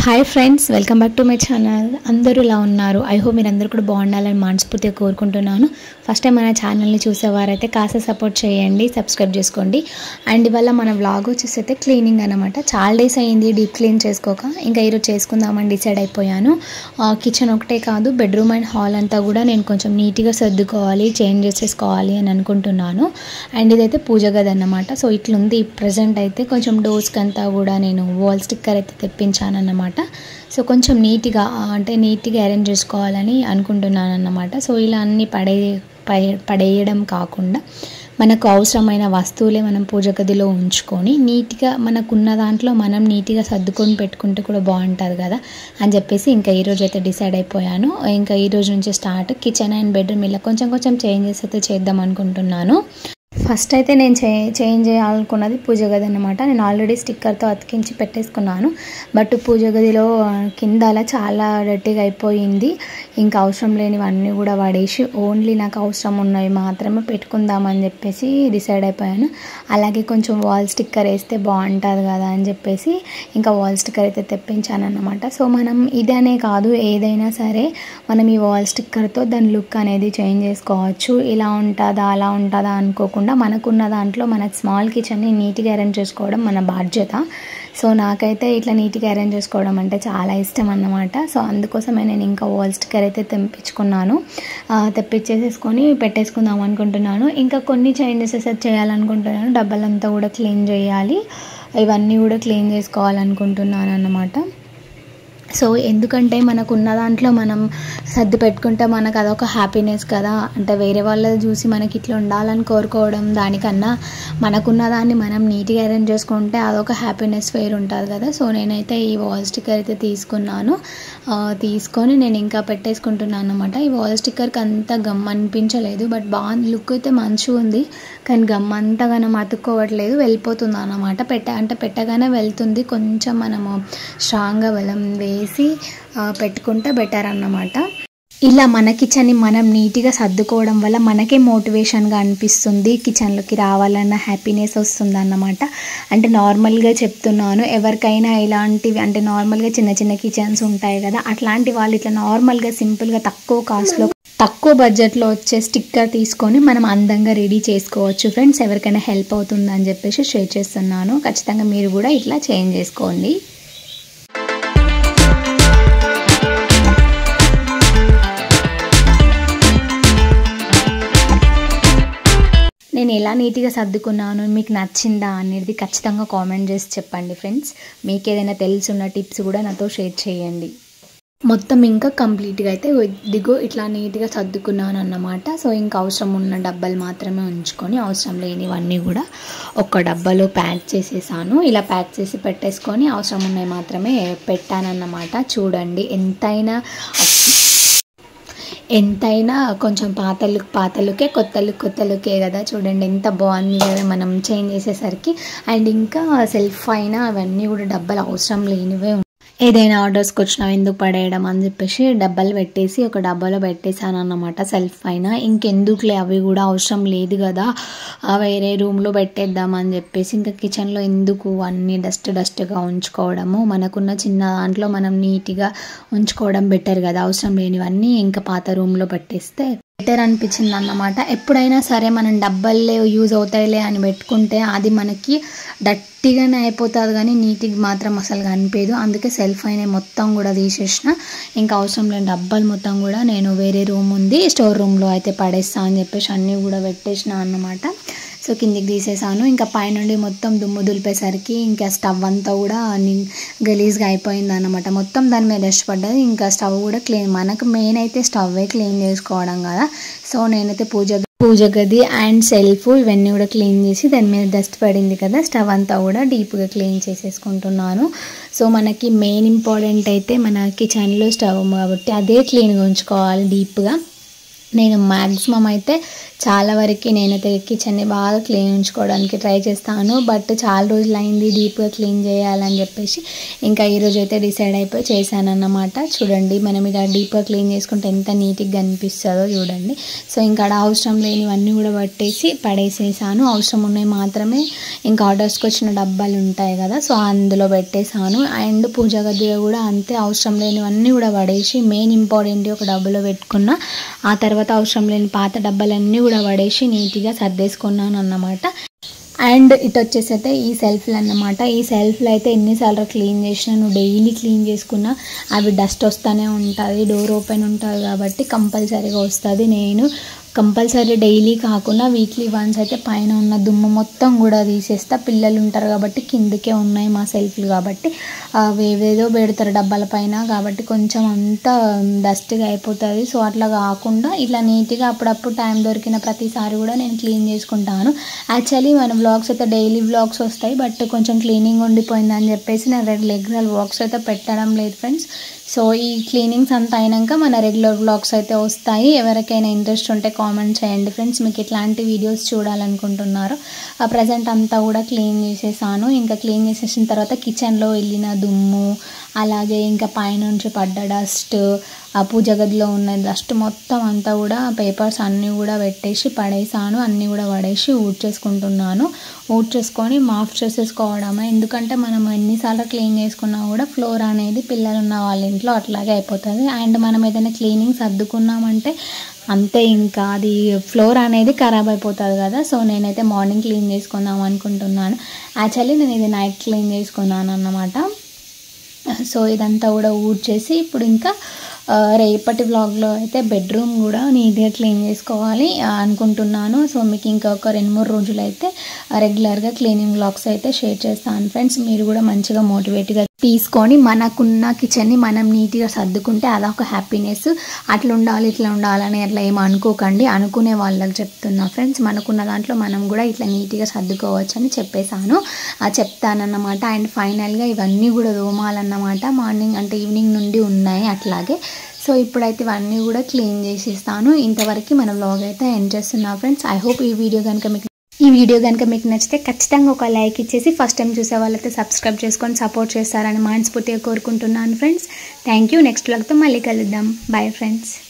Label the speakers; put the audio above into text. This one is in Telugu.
Speaker 1: Hi friends, welcome back to my channel. అందరూ ఇలా ఉన్నారు. ఐ హోప్ మీరు అందరూ కూడా బాగుండాలని మనస్ఫూర్తిగా కోరుకుంటున్నాను. ఫస్ట్ టైం మన ఛానల్ని చూసేవారైతే కాస్త సపోర్ట్ చేయండి, సబ్స్క్రైబ్ చేసుకోండి. అండ్ ఇవాళ మన వ్లాగ్ వచ్చేసి అయితే క్లీనింగ్ అనమాట. చాలా డేస్ అయింది డీప్ క్లీన్ చేసుకోక, ఇంకా ఈరోజు చేసుకుందామని డిసైడ్ అయిపోయాను. కిచెన్ ఒకటే కాదు, బెడ్రూమ్ అండ్ హాల్ అంతా కూడా నేను కొంచెం నీట్గా సర్దుకోవాలి, చేంజ్ చేసేసుకోవాలి అని అనుకుంటున్నాను. అండ్ ఇదైతే పూజ గది అన్నమాట. సో ఇట్లుంది ప్రజెంట్ అయితే. కొంచెం డోర్స్కి అంతా కూడా నేను వాల్ స్టిక్కర్ అయితే తెప్పించాను అన్నమాట. సో కొంచెం నీట్గా అరేంజ్ చేసుకోవాలని అనుకుంటున్నాను అన్నమాట. సో ఇలా అన్నీ పడేయడం కాకుండా మనకు అవసరమైన వస్తువులే మనం పూజ గదిలో ఉంచుకొని నీట్గా మనకున్న దాంట్లో మనం నీట్గా సర్దుకొని పెట్టుకుంటే కూడా బాగుంటుంది కదా అని చెప్పేసి ఇంకా ఈరోజు అయితే డిసైడ్ అయిపోయాను. ఇంకా ఈరోజు నుంచి స్టార్ట్ కిచెన్ అండ్ బెడ్రూమ్ ఇలా కొంచెం చేంజెస్ అయితే చేద్దాం అనుకుంటున్నాను. ఫస్ట్ అయితే నేను చేంజ్ చేయాలనుకున్నది పూజ గది అన్నమాట. నేను ఆల్రెడీ స్టిక్కర్తో అతికించి పెట్టేసుకున్నాను. బట్ పూజ గదిలో కింద అలా చాలా డర్టీగా అయిపోయింది. ఇంకా అవసరం లేనివన్నీ కూడా పడేసి ఓన్లీ నాకు అవసరం ఉన్నవి మాత్రమే పెట్టుకుందామని చెప్పేసి డిసైడ్ అయిపోయాను. అలాగే కొంచెం వాల్ స్టిక్కర్ వేస్తే బాగుంటుంది కదా అని చెప్పేసి ఇంకా వాల్ స్టిక్కర్ అయితే తెప్పించాను అన్నమాట. సో మనం ఇదనే కాదు, ఏదైనా సరే మనం ఈ వాల్ స్టిక్కర్తో దాని లుక్ అనేది చేంజ్ చేసుకోవచ్చు. ఇలా ఉంటుందా అలా ఉంటుందా అనుకోకుండా మనకున్న దాంట్లో మన స్మాల్ కిచెన్ని నీట్గా అరేంజ్ చేసుకోవడం మన బాధ్యత. సో నాకైతే ఇట్లా నీట్గా అరేంజ్ చేసుకోవడం అంటే చాలా ఇష్టం అన్నమాట. సో అందుకోసమే నేను ఇంకా వాల్ స్టిక్కర్ అయితే తెప్పించేసేసుకొని పెట్టేసుకుందాం అనుకుంటున్నాను. ఇంకా కొన్ని చేంజెస్ చేయాలనుకుంటున్నాను. డబ్బాలంతా కూడా క్లీన్ చేయాలి, ఇవన్నీ కూడా క్లీన్ చేసుకోవాలనుకుంటున్నాను అన్నమాట. సో ఎందుకంటే మనకున్న దాంట్లో మనం సర్ది పెట్టుకుంటే మనకు అదొక హ్యాపీనెస్ కదా. అంటే వేరే వాళ్ళది చూసి మనకి ఇట్లా ఉండాలని కోరుకోవడం దానికన్నా మనకున్న దాన్ని మనం నీట్గా అరేంజ్ చేసుకుంటే అదొక హ్యాపీనెస్ వేరు ఉంటుంది కదా. సో నేనైతే ఈ వాల్ స్టిక్కర్ అయితే తీసుకొని నేను ఇంకా పెట్టేసుకుంటున్నాను అన్నమాట. ఈ వాల్ స్టిక్కర్కి అంత గమ్ అనిపించలేదు, బట్ బాగా లుక్ అయితే మంచిగా ఉంది. కానీ గమ్ అంతగానో అతుక్కోవట్లేదు, వెళ్ళిపోతుంది అన్నమాట. పెట్టగానే వెళ్తుంది. కొంచెం మనము స్ట్రాంగ్గా వేసి పెట్టుకుంటే బెటర్ అన్నమాట. ఇలా మన కిచెన్ని మనం నీట్గా సర్దుకోవడం వల్ల మనకే మోటివేషన్గా అనిపిస్తుంది, కిచెన్లోకి రావాలన్న హ్యాపీనెస్ వస్తుంది అన్నమాట. అంటే నార్మల్గా చెప్తున్నాను, ఎవరికైనా ఇలాంటివి అంటే నార్మల్గా చిన్న కిచెన్స్ ఉంటాయి కదా, అట్లాంటి వాళ్ళు ఇట్లా నార్మల్గా సింపుల్గా తక్కువ కాస్ట్లో తక్కువ బడ్జెట్లో వచ్చే స్టిక్కర్ తీసుకొని మనం అందంగా రెడీ చేసుకోవచ్చు ఫ్రెండ్స్. ఎవరికైనా హెల్ప్ అవుతుంది అని చెప్పేసి షేర్ చేస్తున్నాను. ఖచ్చితంగా మీరు కూడా ఇట్లా చేంజ్ చేసుకోండి. నేను ఎలా నీట్గా సర్దుకున్నాను, మీకు నచ్చిందా అనేది ఖచ్చితంగా కామెంట్ చేసి చెప్పండి ఫ్రెండ్స్. మీకు ఏదైనా తెలుసున్న టిప్స్ కూడా నాతో షేర్ చేయండి. మొత్తం ఇంకా కంప్లీట్గా అయితే ఇదిగో ఇట్లా నీట్గా సర్దుకున్నాను అన్నమాట. సో ఇంకా అవసరం ఉన్న డబ్బాలు మాత్రమే ఉంచుకొని అవసరం లేనివన్నీ కూడా ఒక డబ్బాలో ప్యాక్ చేసేసాను. ఇలా ప్యాక్ చేసి పెట్టేసుకొని అవసరం ఉన్నవి మాత్రమే పెట్టానన్నమాట. చూడండి, ఎంతైనా కొంచెం పాత లుకే కొత్త లుకే కదా. చూడండి ఎంత బాగుంది కదా మనం చేంజ్ చేసేసరికి. అండ్ ఇంకా సెల్ఫ్ అయినా అవన్నీ కూడా డబ్బాలు అవసరం లేనివే. ఏదైనా ఆర్డర్స్కి వచ్చినావు ఎందుకు పడేయడం అని చెప్పేసి డబ్బాలు పెట్టేసి ఒక డబ్బాలో పెట్టేశాను అన్నమాట. సెల్ఫ్ అయినా ఇంకెందుకులే, అవి కూడా అవసరం లేదు కదా, వేరే రూమ్లో పెట్టేద్దామని చెప్పేసి ఇంకా కిచెన్లో ఎందుకు అన్నీ డస్ట్గా ఉంచుకోవడము, మనకున్న చిన్న దాంట్లో మనం నీట్గా ఉంచుకోవడం బెటర్ కదా. అవసరం లేనివన్నీ ఇంకా పాత రూమ్లో పెట్టేస్తే బెటర్ అనిపించింది అన్నమాట. ఎప్పుడైనా సరే మనం డబ్బాలే యూజ్ అవుతాయిలే అని పెట్టుకుంటే అది మనకి డట్టిగానే అయిపోతుంది, కానీ నీట్గా మాత్రం అసలు కనిపించదు. అందుకే సెల్ఫ్ అయినా మొత్తం కూడా తీసేసిన. ఇంకా అవసరం లేని డబ్బాలు మొత్తం కూడా నేను వేరే రూమ్ ఉంది స్టోర్ రూమ్లో అయితే పడేస్తా అని చెప్పేసి అన్నీ కూడా పెట్టేసిన అన్నమాట. సో కిందికి తీసేసాను. ఇంకా పైనుండి మొత్తం దుమ్ము దులిపేసరికి ఇంకా స్టవ్ అంతా కూడా గలీజ్గా అయిపోయింది అన్నమాట. మొత్తం దాని మీద డస్ట్ పడ్డది. ఇంకా స్టవ్ కూడా క్లీన్, మనకు మెయిన్ అయితే స్టవ్వే క్లీన్ చేసుకోవడం కదా. సో నేనైతే పూజ గది అండ్ సెల్ఫ్ ఇవన్నీ కూడా క్లీన్ చేసి దాని మీద డస్ట్ పడింది కదా, స్టవ్ అంతా కూడా డీప్గా క్లీన్ చేసేసుకుంటున్నాను. సో మనకి మెయిన్ ఇంపార్టెంట్ అయితే మన కిచెన్లో స్టవ్ కాబట్టి అదే క్లీన్గా ఉంచుకోవాలి డీప్గా. నేను మ్యాక్సిమం అయితే చాలా వరకు నేనైతే కిచెన్ని బాగా క్లీన్ ఉంచుకోవడానికి ట్రై చేస్తాను. బట్ చాలా రోజులు అయింది డీప్గా క్లీన్ చేయాలని చెప్పేసి ఇంకా ఈరోజు అయితే డిసైడ్ అయిపోయి చేశానన్నమాట. చూడండి మనం ఇలా డీప్గా క్లీన్ చేసుకుంటే ఎంత నీట్గా అనిపిస్తుందో చూడండి. సో ఇంకా అవసరం లేనివన్నీ కూడా పట్టేసి పడేసేసాను. అవసరం ఉన్నాయి మాత్రమే ఇంకా ఆర్డర్స్కి వచ్చిన డబ్బాలు ఉంటాయి కదా, సో అందులో పెట్టేసాను. అండ్ పూజ గదిలో కూడా అంతే, అవసరం లేనివన్నీ కూడా పడేసి మెయిన్ ఇంపార్టెంట్ ఒక డబ్బాలో పెట్టుకున్న. ఆ తర్వాత అవసరం లేని పాత డబ్బాలన్నీ కూడా పడేసి నీట్గా సర్దేసుకున్నాను అన్నమాట. అండ్ ఇటు వచ్చేసి అయితే ఈ సెల్ఫ్లు అన్నమాట. ఈ సెల్ఫ్లు అయితే ఎన్నిసార్లు క్లీన్ చేసినా, నువ్వు డైలీ క్లీన్ చేసుకున్నా అవి డస్ట్ వస్తూనే ఉంటుంది. డోర్ ఓపెన్ ఉంటుంది కాబట్టి కంపల్సరీగా వస్తుంది. నేను కంపల్సరీ డైలీ కాకుండా వీక్లీ వన్స్ అయితే పైన ఉన్న దుమ్ము మొత్తం కూడా తీసేస్తా. పిల్లలు ఉంటారు కాబట్టి కిందకే ఉన్నాయి మా సెల్ఫ్లు కాబట్టి ఏవేదో పెడతారు డబ్బాల పైన కాబట్టి కొంచెం అంతా డస్ట్గా అయిపోతుంది. సో అట్లా కాకుండా ఇట్లా నీట్గా అప్పుడప్పుడు టైం దొరికిన ప్రతిసారి కూడా నేను క్లీన్ చేసుకుంటాను. యాక్చువల్లీ మన వ్లాగ్స్ అయితే డైలీ వ్లాగ్స్ వస్తాయి, బట్ కొంచెం క్లీనింగ్ ఉండిపోయిందని చెప్పేసి నేను రెగ్యులర్ వ్లాగ్స్ అయితే పెట్టడం లేదు ఫ్రెండ్స్. సో ఈ క్లీనింగ్స్ అంతా అయినాక మన రెగ్యులర్ వ్లాగ్స్ అయితే వస్తాయి. ఎవరికైనా ఇంట్రెస్ట్ ఉంటే కామెంట్ చేయండి ఫ్రెండ్స్, మీకు ఇట్లాంటి వీడియోస్ చూడాలనుకుంటున్నారు. ప్రజెంట్ అంతా కూడా క్లీన్ చేసేసాను. ఇంకా క్లీన్ చేసేసిన తర్వాత కిచెన్లో వెళ్ళిన దుమ్ము, అలాగే ఇంకా పైనుంచి పడ్డ డస్ట్, ఆ పూజ గదిలో ఉన్న డస్ట్ మొత్తం అంతా కూడా పేపర్స్ అన్నీ కూడా పెట్టేసి పడేసాను. అన్నీ కూడా పడేసి ఊడ్చేసుకుంటున్నాను. ఊడ్చేసుకొని మాఫ్ చేసేసుకోవడమే. ఎందుకంటే మనం ఎన్నిసార్లు క్లీన్ చేసుకున్నా కూడా ఫ్లోర్ అనేది పిల్లలు ఉన్న వాళ్ళ ఇంట్లో అట్లాగే అయిపోతుంది. అండ్ మనం ఏదైనా క్లీనింగ్ సర్దుకున్నామంటే అంతే, ఇంకా అది ఫ్లోర్ అనేది ఖరాబ్ అయిపోతుంది కదా. సో నేనైతే మార్నింగ్ క్లీన్ చేసుకుందాం అనుకుంటున్నాను. యాక్చువల్లీ నేను ఇది నైట్ క్లీన్ చేసుకున్నాను అన్నమాట. సో ఇదంతా కూడా ఊడ్చేసి ఇప్పుడు ఇంకా రేపటి వ్లాగ్లో అయితే బెడ్రూమ్ కూడా నీట్గా క్లీన్ చేసుకోవాలి అనుకుంటున్నాను. సో మీకు ఇంకా ఒక 2-3 రోజులు అయితే రెగ్యులర్గా క్లీనింగ్ వ్లాగ్స్ అయితే షేర్ చేస్తాను ఫ్రెండ్స్. మీరు కూడా మంచిగా మోటివేట్గా తీసుకొని మనకున్న కిచెన్ని మనం నీట్గా సర్దుకుంటే అదొక హ్యాపీనెస్. అట్లా ఉండాలి ఇట్లా ఉండాలని అట్లా ఏమో అనుకోకండి. అనుకునే వాళ్ళకి చెప్తున్నా ఫ్రెండ్స్, మనకున్న దాంట్లో మనం కూడా ఇట్లా నీట్గా సర్దుకోవచ్చు అని చెప్తానన్నమాట. అండ్ ఫైనల్గా ఇవన్నీ కూడా దోమాలన్నమాట. మార్నింగ్ అంటే ఈవినింగ్ నుండి ఉన్నాయి అట్లాగే. సో ఇప్పుడైతే ఇవన్నీ కూడా క్లీన్ చేసేస్తాను. ఇంతవరకు మన వ్లాగ్ అయితే ఎండ్ చేస్తున్నా ఫ్రెండ్స్. ఐ హోప్ ఈ వీడియో కనుక మీకు నచ్చితే ఖచ్చితంగా ఒక లైక్ ఇచ్చేసి ఫస్ట్ టైం చూసే వాళ్ళైతే సబ్స్క్రైబ్ చేసుకొని సపోర్ట్ చేస్తారని మనస్ఫూర్తిగా కోరుకుంటున్నాను ఫ్రెండ్స్. Thank you. నెక్స్ట్ వ్లాగ్తో మళ్ళీ కలుద్దాం. Bye friends.